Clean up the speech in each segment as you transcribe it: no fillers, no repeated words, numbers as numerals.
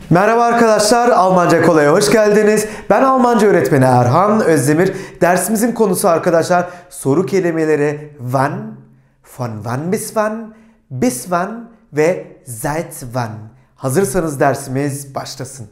Merhaba arkadaşlar, Almanca Kolay'a hoş geldiniz. Ben Almanca öğretmeni Erhan Özdemir. Dersimizin konusu arkadaşlar soru kelimeleri wann, von wann bis wann ve seit wann. Hazırsanız dersimiz başlasın.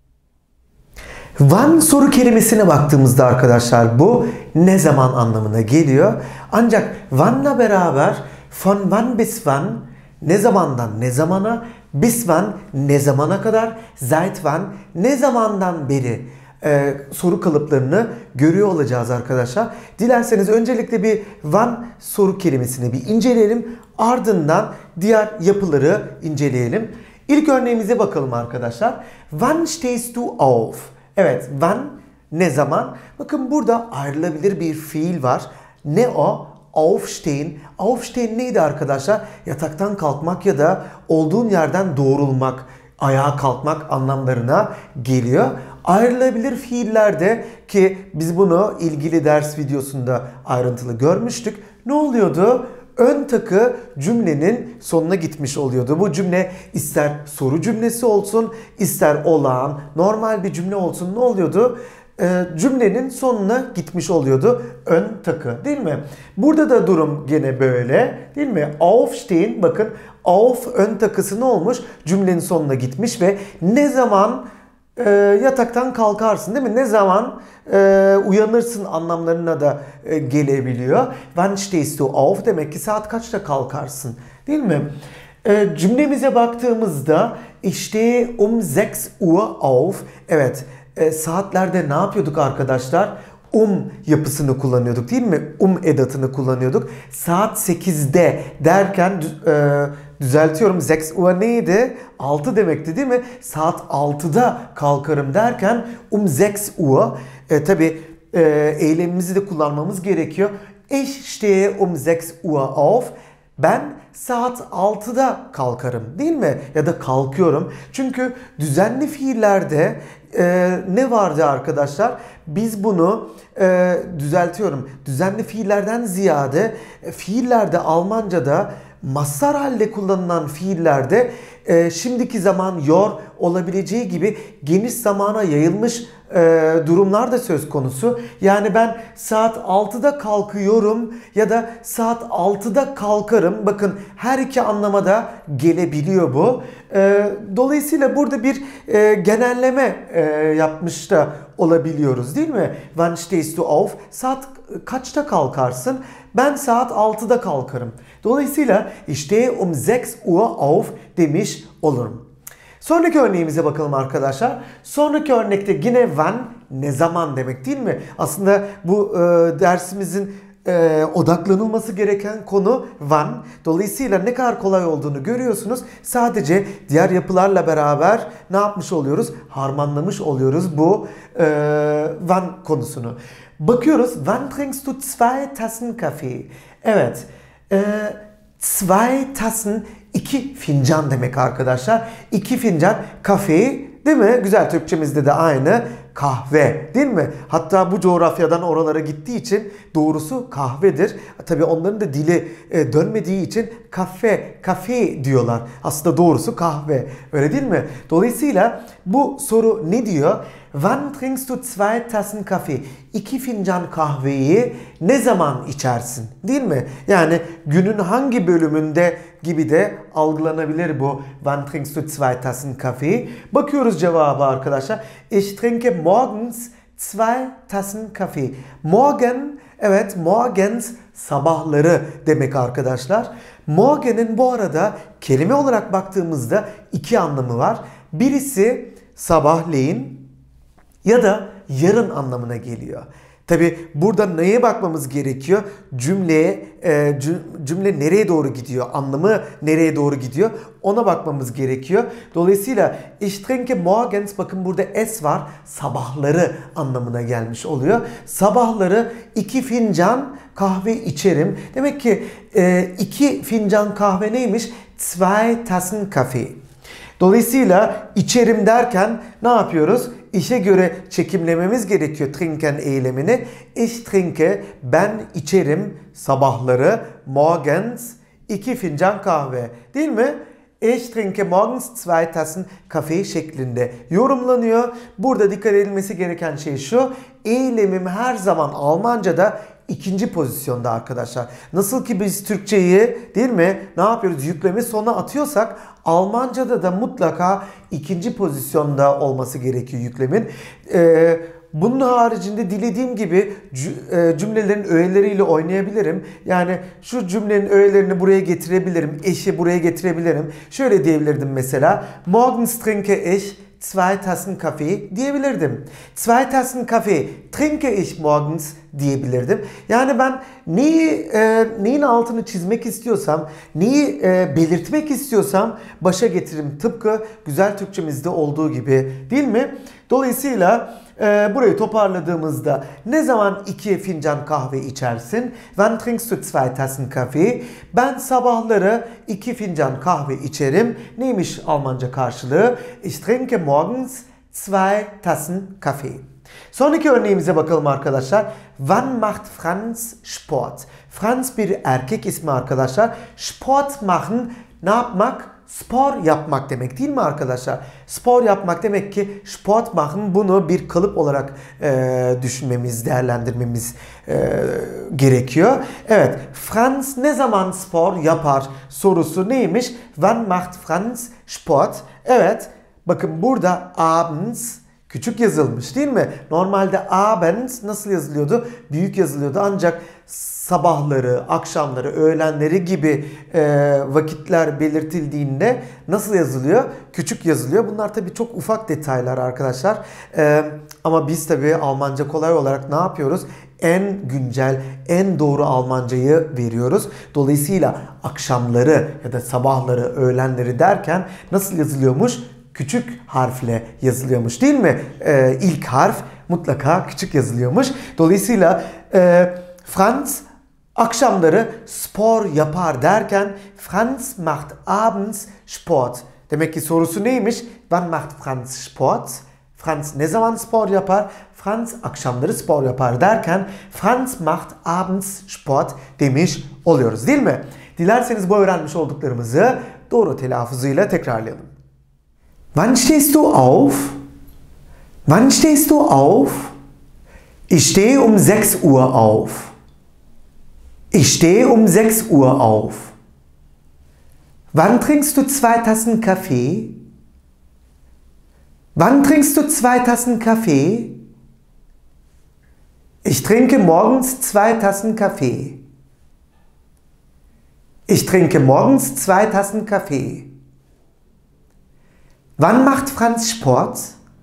Wann soru kelimesine baktığımızda arkadaşlar bu ne zaman anlamına geliyor. Ancak wann'la beraber von wann bis wann, ne zamandan ne zamana, bis wann ne zamana kadar, seit wann ne zamandan beri soru kalıplarını görüyor olacağız arkadaşlar. Dilerseniz öncelikle bir wann soru kelimesini bir inceleyelim. Ardından diğer yapıları inceleyelim. İlk örneğimize bakalım arkadaşlar. Wann stehst du auf? Evet, wann ne zaman? Bakın burada ayrılabilir bir fiil var. Ne o? Aufstehen. Aufstehen neydi arkadaşlar? Yataktan kalkmak ya da olduğun yerden doğrulmak, ayağa kalkmak anlamlarına geliyor. Ayrılabilir fiillerde ki biz bunu ilgili ders videosunda ayrıntılı görmüştük. Ne oluyordu? Ön takı cümlenin sonuna gitmiş oluyordu. Bu cümle ister soru cümlesi olsun, ister olağan, normal bir cümle olsun ne oluyordu? Cümlenin sonuna gitmiş oluyordu. Ön takı değil mi? Burada da durum gene böyle değil mi? Aufstehen, bakın auf ön takısı ne olmuş? Cümlenin sonuna gitmiş ve ne zaman yataktan kalkarsın değil mi? Ne zaman uyanırsın anlamlarına da gelebiliyor. Wann stehst du auf? Demek ki saat kaçta kalkarsın değil mi? Cümlemize baktığımızda ich stehe um 6 Uhr auf. Evet, saatlerde ne yapıyorduk arkadaşlar? Yapısını kullanıyorduk değil mi? Edatını kullanıyorduk. Saat 8'de derken düzeltiyorum. 6 Uhr neydi? 6 demekti değil mi? Saat 6'da kalkarım derken 6 Uhr. Tabi eylemimizi de kullanmamız gerekiyor. Ich stehe 6 Uhr auf. Ben saat 6'da kalkarım değil mi? Ya da kalkıyorum. Çünkü düzenli fiillerde ne vardı arkadaşlar? Biz bunu düzeltiyorum. Düzenli fiillerden ziyade fiillerde Almanca'da mastar halde kullanılan fiillerde şimdiki zaman olabileceği gibi geniş zamana yayılmış durumlar da söz konusu. Yani ben saat 6'da kalkıyorum ya da saat 6'da kalkarım. Bakın her iki anlamada gelebiliyor bu. Dolayısıyla burada bir genelleme yapmış da olabiliyoruz değil mi? Wann stehst du auf? Saat kaçta kalkarsın? Ben saat 6'da kalkarım. Dolayısıyla işte 6 Uhr auf demiş olurum. Sonraki örneğimize bakalım arkadaşlar. Sonraki örnekte yine when ne zaman demek değil mi? Aslında bu dersimizin odaklanılması gereken konu when. Dolayısıyla ne kadar kolay olduğunu görüyorsunuz. Sadece diğer yapılarla beraber ne yapmış oluyoruz? Harmanlamış oluyoruz bu when konusunu. Bakıyoruz. Wann trinkst du 2 Tassen Kaffee? Evet. 2 Tassen 2 fincan demek arkadaşlar. 2 fincan kahve değil mi? Güzel Türkçemizde de aynı. Kahve değil mi? Hatta bu coğrafyadan oralara gittiği için doğrusu kahvedir. Tabii onların da dili dönmediği için kafe diyorlar. Aslında doğrusu kahve. Öyle değil mi? Dolayısıyla bu soru ne diyor? Wann trinkst du 2 Tassen Kaffee? 2 fincan kahveyi ne zaman içersin? Değil mi? Yani günün hangi bölümünde gibi de algılanabilir bu Wann trinkst du 2 Tassen Kaffee? Bakıyoruz cevabı arkadaşlar. Ich trinke morgens 2 Tassen Kaffee. Morgen, evet morgens sabahları demek arkadaşlar. Morgen'in bu arada kelime olarak baktığımızda iki anlamı var. Birisi sabahleyin ya da yarın anlamına geliyor. Tabi burada neye bakmamız gerekiyor? Cümle nereye doğru gidiyor? Anlamı nereye doğru gidiyor? Ona bakmamız gerekiyor. Dolayısıyla ich trinke morgens, bakın burada es var. Sabahları anlamına gelmiş oluyor. Sabahları 2 fincan kahve içerim. Demek ki 2 fincan kahve neymiş? 2 Tassen Kaffee. Dolayısıyla içerim derken ne yapıyoruz? İşe göre çekimlememiz gerekiyor trinken eylemini. Ich trinke, ben içerim sabahları, morgens 2 fincan kahve. Değil mi? Ich trinke morgens 2 Tassen Kaffee şeklinde yorumlanıyor. Burada dikkat edilmesi gereken şey şu. Eylemim her zaman Almanca'da ikinci pozisyonda arkadaşlar. Nasıl ki biz Türkçeyi değil mi ne yapıyoruz yüklemi sona atıyorsak Almanca'da da mutlaka ikinci pozisyonda olması gerekiyor yüklemin. Bunun haricinde dilediğim gibi cümlelerin öğeleriyle oynayabilirim. Yani şu cümlenin öğelerini buraya getirebilirim. Eşi buraya getirebilirim. Şöyle diyebilirdim mesela. Morgens trinke ich 2 Tassen Kaffee diyebilirdim. 2 Tassen Kaffee trinke ich morgens diyebilirdim. Yani ben neyin altını çizmek istiyorsam, neyi belirtmek istiyorsam başa getiririm. Tıpkı güzel Türkçemizde olduğu gibi değil mi? Dolayısıyla burayı toparladığımızda ne zaman 2 fincan kahve içersin? Wann trinkst du 2 Tassen Kaffee? Ben sabahları 2 fincan kahve içerim. Neymiş Almanca karşılığı? Ich trinke morgens 2 Tassen Kaffee. Sonraki örneğimize bakalım arkadaşlar. Wann macht Franz Sport? Franz bir erkek ismi arkadaşlar. Sport machen ne yapmak? Spor yapmak demek değil mi arkadaşlar? Spor yapmak demek ki Sport machen bunu bir kalıp olarak düşünmemiz, değerlendirmemiz gerekiyor. Evet, Franz ne zaman spor yapar sorusu neymiş? Wann macht Franz Sport? Evet, bakın burada abends küçük yazılmış değil mi? Normalde abends nasıl yazılıyordu? Büyük yazılıyordu ancak sabahları, akşamları, öğlenleri gibi vakitler belirtildiğinde nasıl yazılıyor? Küçük yazılıyor. Bunlar tabii çok ufak detaylar arkadaşlar. Ama biz tabii Almanca kolay olarak ne yapıyoruz? En güncel, en doğru Almancayı veriyoruz. Dolayısıyla akşamları ya da sabahları, öğlenleri derken nasıl yazılıyormuş? Küçük harfle yazılıyormuş değil mi? İlk harf mutlaka küçük yazılıyormuş. Dolayısıyla Franz akşamları spor yapar derken Franz macht abends Sport. Demek ki sorusu neymiş? Wann macht Franz Sport? Franz ne zaman spor yapar? Franz akşamları spor yapar derken Franz macht abends Sport demiş oluyoruz değil mi? Dilerseniz bu öğrenmiş olduklarımızı doğru telaffuzuyla tekrarlayalım. Wann stehst du auf? Wann stehst du auf? Ich stehe um 6 Uhr auf. Ich stehe um 6 Uhr auf. Wann trinkst du 2 Tassen Kaffee? Wann trinkst du 2 Tassen Kaffee? Ich trinke morgens 2 Tassen Kaffee. Ich trinke morgens 2 Tassen Kaffee. Wann macht Franz Sport?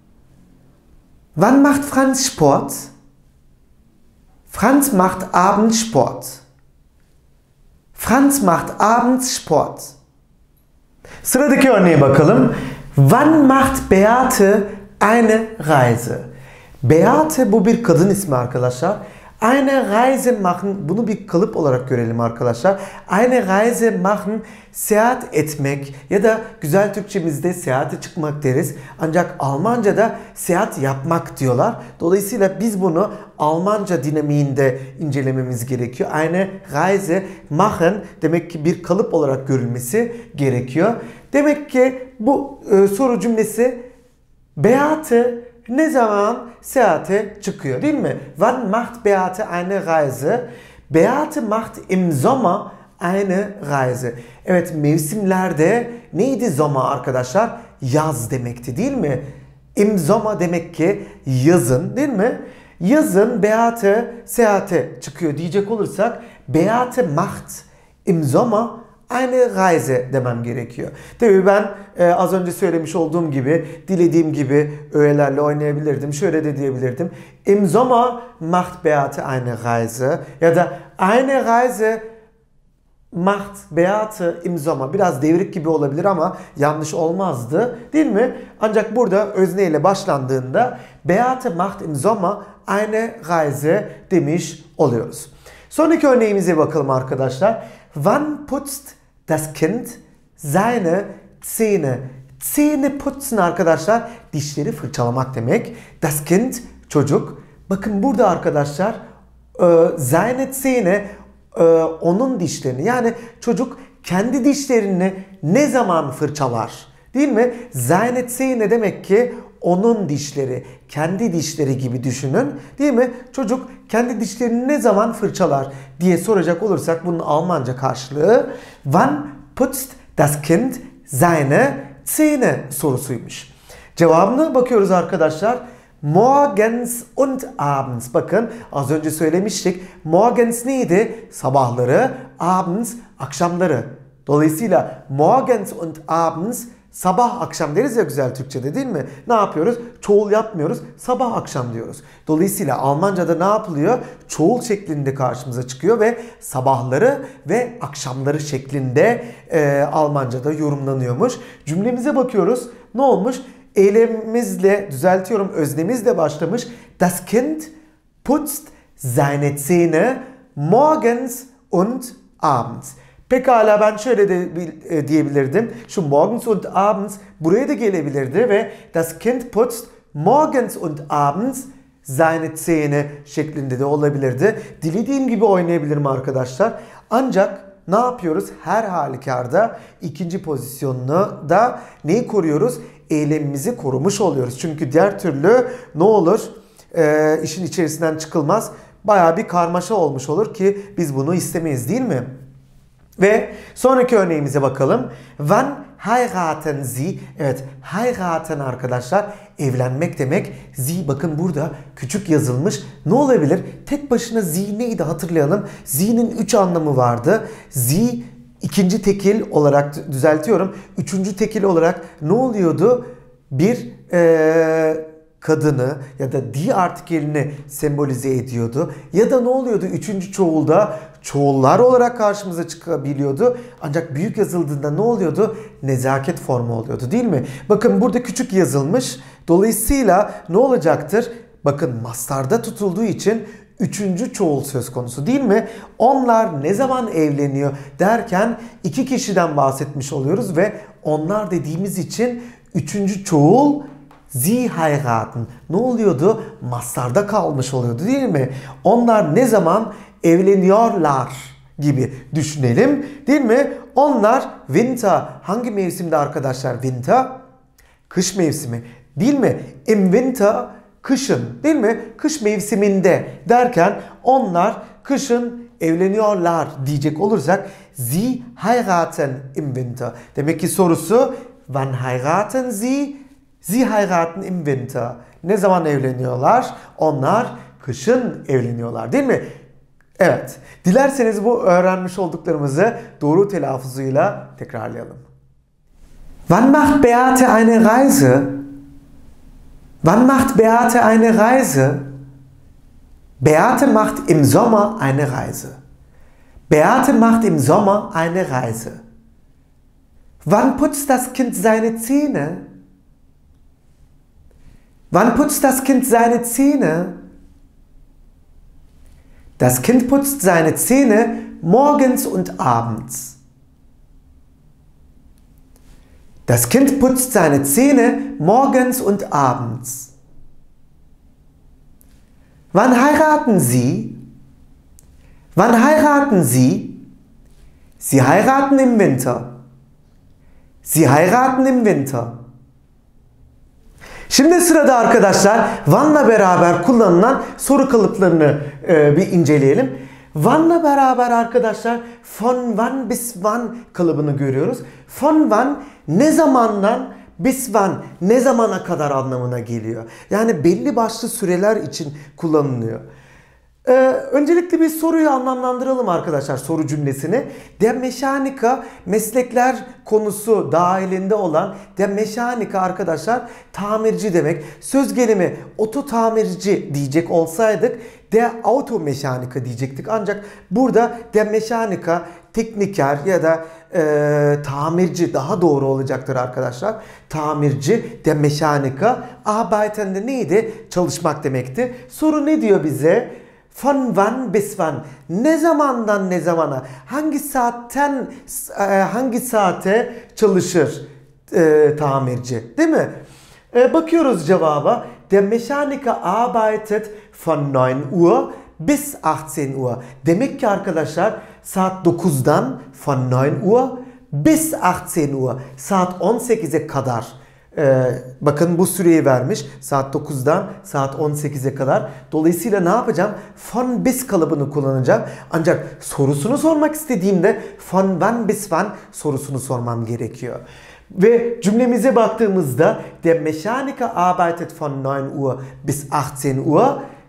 Wann macht Franz Sport? Franz macht abends Sport. Franz macht abends Sport. Sıradaki örneğe bakalım. Wann macht Beate eine Reise? Beate bu bir kadın ismi arkadaşlar. Eine Reise machen, bunu bir kalıp olarak görelim arkadaşlar. Eine Reise machen, seyahat etmek ya da güzel Türkçemizde seyahate çıkmak deriz. Ancak Almanca'da seyahat yapmak diyorlar. Dolayısıyla biz bunu Almanca dinamiğinde incelememiz gerekiyor. Eine Reise machen demek ki bir kalıp olarak görülmesi gerekiyor. Demek ki bu soru cümlesi Beate ne zaman seyahate çıkıyor değil mi? Wann macht Beate eine Reise? Beate macht im Sommer eine Reise. Evet, mevsimlerde neydi Sommer arkadaşlar? Yaz demekti değil mi? Im Sommer demek ki yazın değil mi? Yazın Beate seyahate çıkıyor diyecek olursak Beate macht im Sommer eine Reise demem gerekiyor. Tabii ben az önce söylemiş olduğum gibi, dilediğim gibi öğelerle oynayabilirdim. Şöyle de diyebilirdim. Im Sommer macht Beate eine Reise ya da eine Reise macht Beate im Sommer. Biraz devrik gibi olabilir ama yanlış olmazdı değil mi? Ancak burada özne ile başlandığında Beate macht im Sommer eine Reise demiş oluyoruz. Sonraki örneğimize bakalım arkadaşlar. Wann putzt das Kind seine Zähne? Zähne putzen arkadaşlar dişleri fırçalamak demek. Das Kind çocuk. Bakın burada arkadaşlar seine Zähne onun dişlerini, yani çocuk kendi dişlerini ne zaman fırçalar? Değil mi? Seine Zähne demek ki onun dişleri, kendi dişleri gibi düşünün. Değil mi? Çocuk kendi dişlerini ne zaman fırçalar diye soracak olursak bunun Almanca karşılığı Wann putzt das Kind seine Zähne sorusuymuş. Cevabına bakıyoruz arkadaşlar. Morgens und abends. Bakın az önce söylemiştik. Morgens neydi? Sabahları. Abends akşamları. Dolayısıyla morgens und abends sabah akşam deriz ya güzel Türkçe'de değil mi? Ne yapıyoruz? Çoğul yapmıyoruz. Sabah akşam diyoruz. Dolayısıyla Almanca'da ne yapılıyor? Çoğul şeklinde karşımıza çıkıyor ve sabahları ve akşamları şeklinde Almanca'da yorumlanıyormuş. Cümlemize bakıyoruz. Ne olmuş? Eylemimizle, düzeltiyorum, öznemizle başlamış. Das Kind putzt seine Zähne morgens und abends. Pekala ben şöyle de diyebilirdim. Şu morgens und abends buraya da gelebilirdi ve das Kind putzt morgens und abends seine Zähne şeklinde de olabilirdi. Dilediğim gibi oynayabilirim arkadaşlar. Ancak ne yapıyoruz? Her halükarda ikinci pozisyonunu da neyi koruyoruz? Eylemimizi korumuş oluyoruz. Çünkü diğer türlü ne olur? İşin içerisinden çıkılmaz. Bayağı bir karmaşa olmuş olur ki biz bunu istemeyiz değil mi? Ve sonraki örneğimize bakalım. Wann heiraten Sie? Evet, heiraten arkadaşlar evlenmek demek. Sie bakın burada küçük yazılmış. Ne olabilir? Tek başına Sie neydi hatırlayalım. Sie'nin 3 anlamı vardı. Sie ikinci tekil olarak düzeltiyorum. Üçüncü tekil olarak ne oluyordu? Bir kadını ya da die artikelini sembolize ediyordu. Ya da ne oluyordu? Üçüncü çoğulda çoğullar olarak karşımıza çıkabiliyordu. Ancak büyük yazıldığında ne oluyordu? Nezaket formu oluyordu değil mi? Bakın burada küçük yazılmış. Dolayısıyla ne olacaktır? Bakın mastarda tutulduğu için üçüncü çoğul söz konusu değil mi? Onlar ne zaman evleniyor derken iki kişiden bahsetmiş oluyoruz ve onlar dediğimiz için üçüncü çoğul Sie heiraten. Ne oluyordu? Mastarda kalmış oluyordu değil mi? Onlar ne zaman evleniyorlar gibi düşünelim değil mi? Onlar winter. Hangi mevsimde arkadaşlar? Winter. Kış mevsimi değil mi? Im winter kışın değil mi? Kış mevsiminde derken onlar kışın evleniyorlar diyecek olursak Sie heiraten im winter. Demek ki sorusu wann heiraten Sie? Sie heiraten im winter. Ne zaman evleniyorlar? Onlar kışın evleniyorlar değil mi? Evet. Dilerseniz bu öğrenmiş olduklarımızı doğru telaffuzuyla tekrarlayalım. Wann macht Beate eine Reise? Wann macht Beate eine Reise? Beate macht im Sommer eine Reise. Beate macht im Sommer eine Reise. Wann putzt das Kind seine Zähne? Wann putzt das Kind seine Zähne? Das Kind putzt seine Zähne morgens und abends. Das Kind putzt seine Zähne morgens und abends. Wann heiraten Sie? Wann heiraten Sie? Sie heiraten im Winter. Sie heiraten im Winter. Şimdi sırada arkadaşlar Wann'la beraber kullanılan soru kalıplarını bir inceleyelim. Wann'la beraber arkadaşlar von wann bis wann kalıbını görüyoruz. Von wann ne zamandan bis wann ne zamana kadar anlamına geliyor. Yani belli başlı süreler için kullanılıyor. Öncelikle bir soruyu anlamlandıralım arkadaşlar, soru cümlesini. Der Mechaniker meslekler konusu dahilinde olan der Mechaniker arkadaşlar tamirci demek. Söz gelimi oto tamirci diyecek olsaydık der Automechaniker diyecektik. Ancak burada der Mechaniker tekniker ya da tamirci daha doğru olacaktır arkadaşlar. Tamirci der Mechaniker arbeiten de neydi? Çalışmak demekti. Soru ne diyor bize? Von wann bis wann? Ne zamandan ne zamana? Hangi saatten hangi saate çalışır tamirci? Değil mi? Bakıyoruz cevaba. Der Mechaniker arbeitet von 9 Uhr bis 18 Uhr. Demek ki arkadaşlar saat 9'dan von 9 Uhr bis 18 Uhr. Saat 18'e kadar. Bakın bu süreyi vermiş. Saat 9'dan saat 18'e kadar. Dolayısıyla ne yapacağım? Von bis kalıbını kullanacağım. Ancak sorusunu sormak istediğimde von wann bis wann sorusunu sormam gerekiyor. Ve cümlemize baktığımızda der Mechaniker arbeitet von 9 Uhr bis 18 Uhr.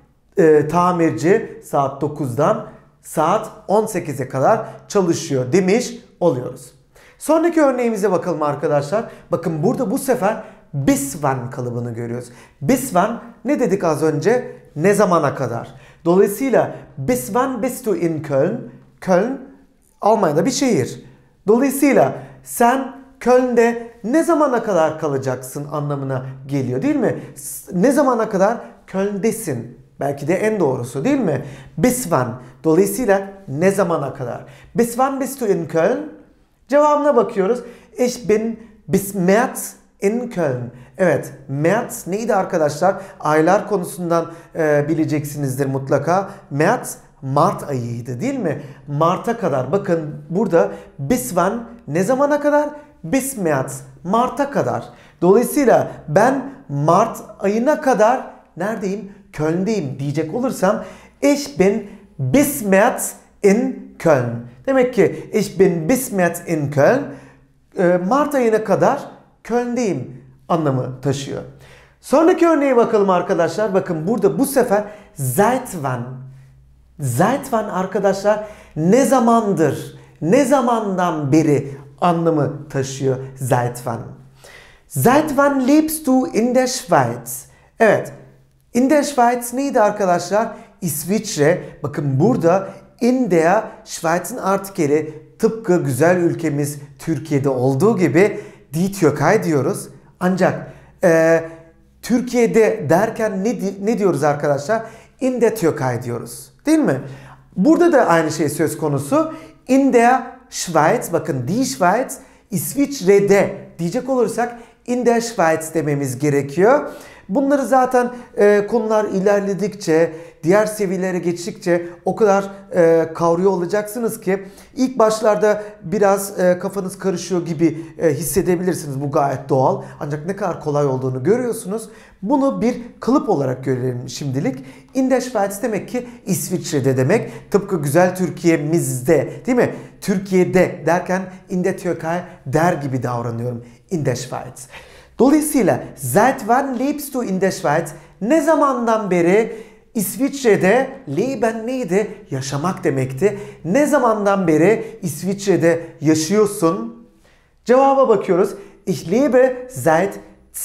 Tamirci saat 9'dan saat 18'e kadar çalışıyor demiş oluyoruz. Sonraki örneğimize bakalım arkadaşlar. Bakın burada bu sefer bis wann kalıbını görüyoruz. Bis wann ne dedik az önce? Ne zamana kadar? Dolayısıyla bis wann bist du in Köln? Köln Almanya'da bir şehir. Dolayısıyla sen Köln'de ne zamana kadar kalacaksın anlamına geliyor değil mi? Ne zamana kadar Köln'desin? Belki de en doğrusu değil mi? Bis wann. Dolayısıyla ne zamana kadar? Bis wann bist du in Köln? Cevabına bakıyoruz. Ich bin bis März in Köln. Evet, März neydi arkadaşlar? Aylar konusundan bileceksinizdir mutlaka. März Mart ayıydı değil mi? Mart'a kadar. Bakın burada bis wann ne zamana kadar? Bis März. Mart'a kadar. Dolayısıyla ben Mart ayına kadar neredeyim? Köln'deyim diyecek olursam ich bin bis März in Köln. Demek ki ich bin bis März in Köln. Mart ayına kadar Köln'deyim anlamı taşıyor. Sonraki örneğe bakalım arkadaşlar. Bakın burada bu sefer seit wann. Seit wann arkadaşlar ne zamandır, ne zamandan beri anlamı taşıyor seit wann. Seit wann lebst du in der Schweiz? Evet. In der Schweiz neydi arkadaşlar? İsviçre. Bakın burada in der Schweiz'in artikeli tıpkı güzel ülkemiz Türkiye'de olduğu gibi die Türkei diyoruz. Ancak Türkiye'de derken ne diyoruz arkadaşlar? In der Türkei diyoruz. Değil mi? Burada da aynı şey söz konusu. In der Schweiz, bakın die Schweiz, İsviçre'de diyecek olursak in der Schweiz dememiz gerekiyor. Bunları zaten konular ilerledikçe, diğer seviyelere geçtikçe o kadar kavruyor olacaksınız ki ilk başlarda biraz kafanız karışıyor gibi hissedebilirsiniz. Bu gayet doğal. Ancak ne kadar kolay olduğunu görüyorsunuz. Bunu bir kalıp olarak görelim şimdilik. In der Schweiz demek ki İsviçre'de demek. Tıpkı güzel Türkiye'mizde değil mi? Türkiye'de derken in der Türkei der gibi davranıyorum. In der Schweiz. Dolayısıyla seit wann lebst du in der Schweiz? Ne zamandan beri İsviçre'de leben neydi? Yaşamak demekti. Ne zamandan beri İsviçre'de yaşıyorsun? Cevaba bakıyoruz. Ich lebe seit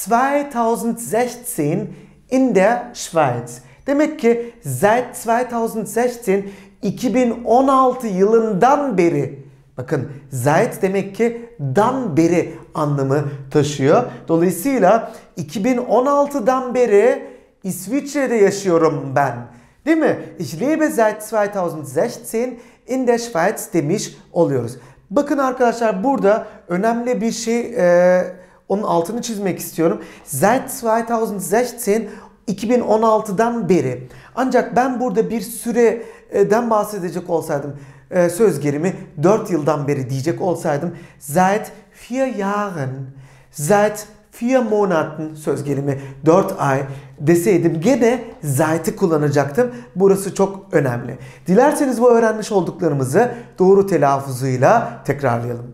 2016 in der Schweiz. Demek ki seit 2016 2016 yılından beri. Bakın seit demek ki dan beri anlamı taşıyor. Dolayısıyla 2016'dan beri İsviçre'de yaşıyorum ben. Değil mi? Ich lebe seit 2016 in der Schweiz demiş oluyoruz. Bakın arkadaşlar burada önemli bir şey, onun altını çizmek istiyorum. Seit 2016 2016'dan beri. Ancak ben burada bir süreden bahsedecek olsaydım, söz gelimi 4 yıldan beri diyecek olsaydım seit 4 Jahren, seit 4 Monaten söz gelimi 4 ay deseydim gene seit'i kullanacaktım. Burası çok önemli. Dilerseniz bu öğrenmiş olduklarımızı doğru telaffuzuyla tekrarlayalım.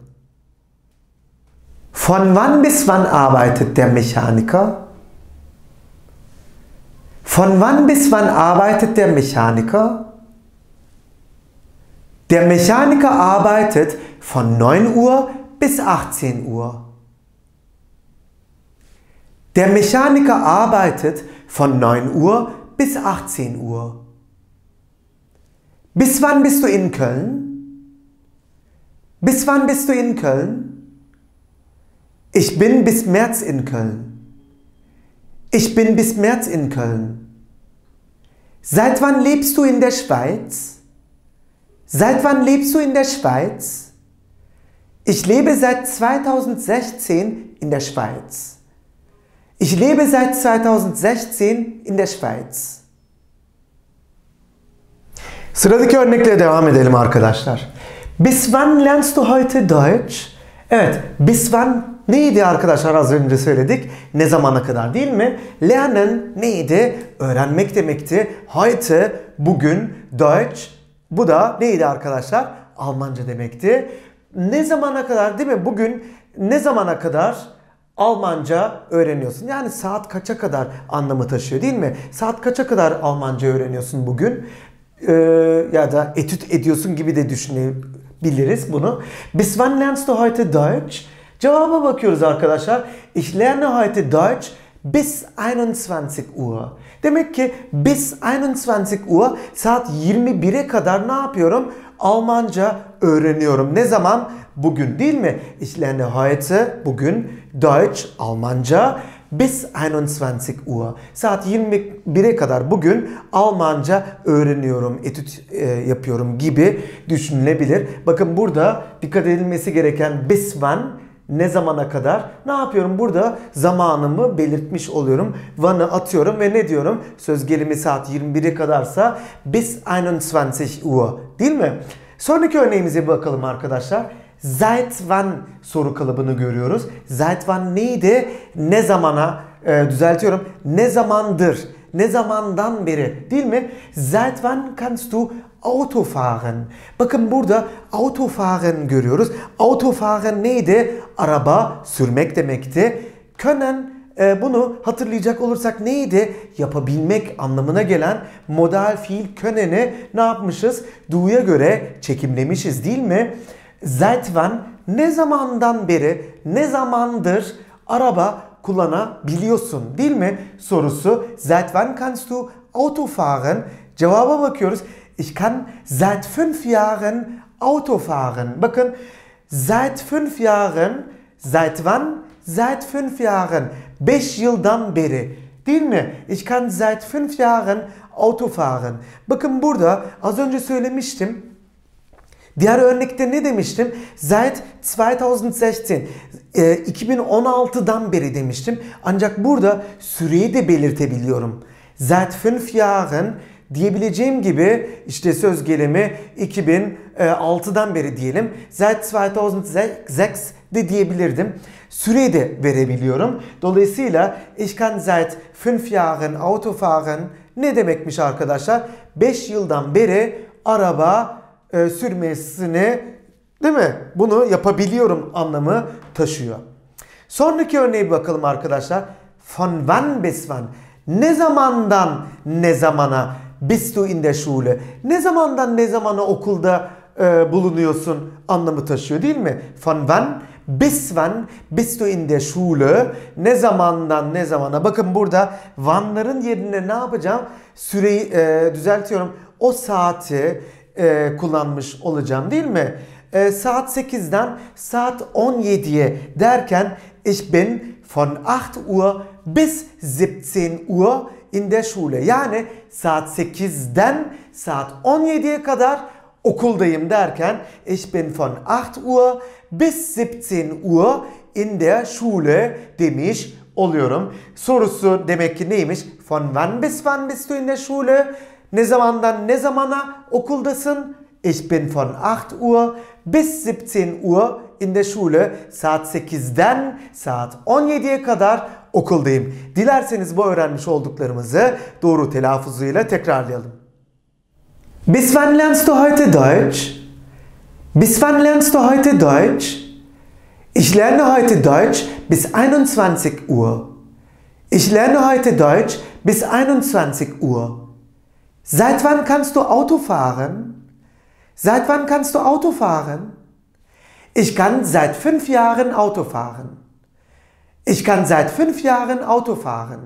Von wann bis wann arbeitet der Mechaniker? Von wann bis wann arbeitet der Mechaniker? Der Mechaniker arbeitet von 9 Uhr bis 18 Uhr. Der Mechaniker arbeitet von 9 Uhr bis 18 Uhr. Bis wann bist du in Köln? Bis wann bist du in Köln? Ich bin bis März in Köln. Ich bin bis März in Köln. Seit wann lebst du in der Schweiz? Seit wann lebst du in der Schweiz? Ich lebe seit 2016 in der Schweiz. Ich lebe seit 2016 in der Schweiz. Sıradaki örnekle devam edelim arkadaşlar. Bis wann lernst du heute Deutsch? Evet, bis wann neydi arkadaşlar, az önce söyledik. Ne zamana kadar, değil mi? Lernen neydi? Öğrenmek demekti. Heute, bugün, Deutsch. Bu da neydi arkadaşlar? Almanca demekti. Ne zamana kadar, değil mi? Bugün ne zamana kadar Almanca öğreniyorsun? Yani saat kaça kadar anlamı taşıyor, değil mi? Saat kaça kadar Almanca öğreniyorsun bugün? Ya da etüt ediyorsun gibi de düşünebiliriz bunu. Bis wann lernst du heute Deutsch? Cevaba bakıyoruz arkadaşlar. Ich lerne heute Deutsch bis 21 Uhr. Demek ki bis 21 Uhr, saat 21'e kadar ne yapıyorum? Almanca öğreniyorum. Ne zaman? Bugün, değil mi? Ich lerne heute, bugün, Deutsch, Almanca, bis 21 Uhr. Saat 21'e kadar bugün Almanca öğreniyorum, etüt yapıyorum gibi düşünülebilir. Bakın burada dikkat edilmesi gereken bis wann, ne zamana kadar? Ne yapıyorum? Burada zamanımı belirtmiş oluyorum. Wann'ı atıyorum ve ne diyorum? Söz gelimi saat 21'e kadarsa bis 21 Uhr. Değil mi? Sonraki örneğimize bakalım arkadaşlar. Seit wann soru kalıbını görüyoruz. Seit wann neydi? Ne zamana? Düzeltiyorum. Ne zamandır? Ne zamandan beri? Değil mi? Seit wann kannst du Auto fahren? Bakın burada Auto fahren görüyoruz. Auto fahren neydi? Araba sürmek demekti. Können, bunu hatırlayacak olursak neydi? Yapabilmek anlamına gelen modal fiil können'i ne yapmışız? Do'ya göre çekimlemişiz, değil mi? Seit wann, ne zamandan beri, ne zamandır araba kullanabiliyorsun, değil mi? Sorusu. Seit wann kannst du Auto fahren? Cevaba bakıyoruz. Ich kann seit 5 Jahren Auto fahren. Bakın, seit 5 Jahren, seit wann? Seit 5 Jahren. 5 yıldan beri. Değil mi? Ich kann seit 5 Jahren Auto fahren. Bakın burada az önce söylemiştim. Diğer örnekte ne demiştim? Seit 2016. 2016'dan beri demiştim. Ancak burada süreyi de belirtebiliyorum. Seit 5 Jahren diyebileceğim gibi işte söz gelimi 2006'dan beri diyelim. Seit 2006 de diyebilirdim. Süreyi de verebiliyorum. Dolayısıyla ich kann seit 5 Jahren Auto fahren ne demekmiş arkadaşlar? 5 yıldan beri araba sürmesini, değil mi? Bunu yapabiliyorum anlamı taşıyor. Sonraki örneğe bir bakalım arkadaşlar. Von wann bis wann? Ne zamandan ne zamana bist du in der Schule? Ne zamandan ne zamana okulda bulunuyorsun anlamı taşıyor, değil mi? Von wann bis wann bist du in der Schule? Ne zamandan ne zamana? Bakın burada wann'ların yerine ne yapacağım? Süreyi düzeltiyorum. O saati kullanmış olacağım, değil mi? Saat 8'den saat 17'ye derken ich bin von 8 Uhr bis 17 Uhr in der Schule. Yani saat 8'den saat 17'ye kadar okuldayım derken ich bin von 8 Uhr bis 17 Uhr in der Schule demiş oluyorum. Sorusu demek ki neymiş? Von wann bis wann bist du in der Schule? Ne zamandan ne zamana okuldasın? Ich bin von 8 Uhr bis 17 Uhr in der Schule. Saat 8'den saat 17'ye kadar okuldayım. Dilerseniz bu öğrenmiş olduklarımızı doğru telaffuzuyla tekrarlayalım. Bis wann lernst du heute Deutsch? Bis wann lernst du heute Deutsch? Ich lerne heute Deutsch bis 21 Uhr. Ich lerne heute Deutsch bis 21 Uhr. Seit wann kannst du Auto fahren? Seit wann kannst du Auto fahren? Ich kann seit 5 Jahren Auto fahren. Ich kann seit 5 Jahren Auto fahren.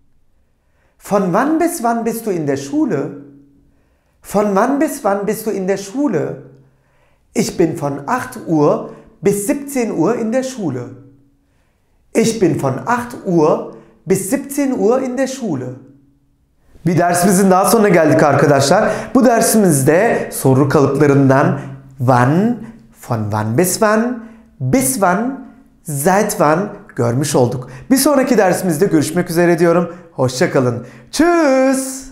Von wann bis wann bist du in der Schule? Von wann bis wann bist du in der Schule? Ich bin von 8 Uhr bis 17 Uhr in der Schule. Ich bin von 8 Uhr bis 17 Uhr in der Schule. Bir dersimizin daha sonuna geldik arkadaşlar. Bu dersimizde soru kalıplarından wann, von wann bis wann, seit wann görmüş olduk. Bir sonraki dersimizde görüşmek üzere diyorum. Hoşça kalın. Tschüss.